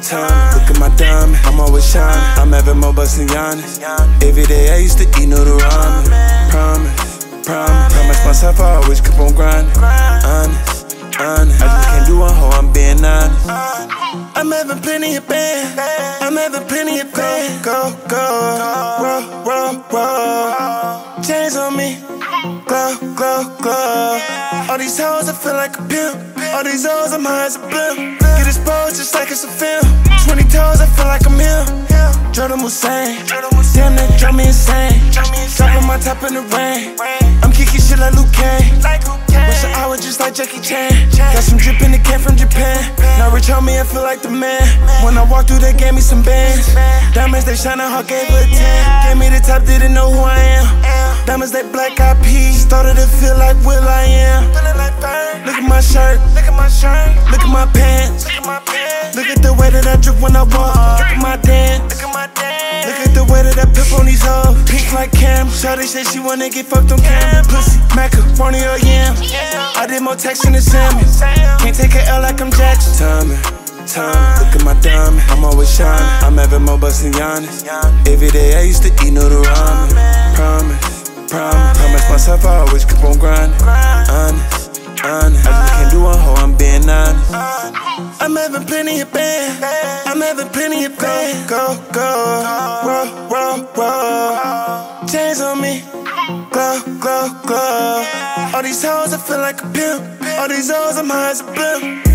time. Look at my diamond, I'm always shining. I'm having more bucks than Giannis. Every day I used to eat noodle ramen. Promise myself I always keep on grinding. Honest. I just can't do one hoe, I'm being honest. I'm having plenty of bands. I'm having plenty of fans. Go, roll. Chains on me. Glow. All these hoes, I feel like a pimp. All these hoes, I'm high as a blimp. Get exposed just like it's a film. 20 toes, I feel like I'm him. Jordan Hussein. Damn, that drive me insane. Dropping my top in the rain. I'm kicking shit like Luke Kane. Wish I was just like Jackie Chan. Got some drip in the can from Japan. Now rich on me, I feel like the man. When I walked through, they gave me some bands. Diamonds, they shining hard, gave her a 10. Gave me the top, didn't know who I am. Diamonds, they black eyed peas. Started to feel like Will I Am. Look at my shirt. Look at my pants. Look at the way that I drip when I walk. Look at my dance. Look at the way that I pip on these hoes. Pink like Cam. Shawty said she wanna get fucked on camera. Pussy, macaroni or yam. I did more texting than Sammy. Can't take a L like I'm Jackson. Time, look at my diamond, I'm always shining. I'm having more bucks than Giannis. Every day I used to eat noodle ramen. Promise myself I always keep on grinding. Honest. I just can't do one hoe, I'm being honest. I'm having plenty of bands. I'm having plenty of fans. Go, roll. Chains on me. Glow. All these hoes, I feel like a pimp. All these hoes, I'm high as a blimp.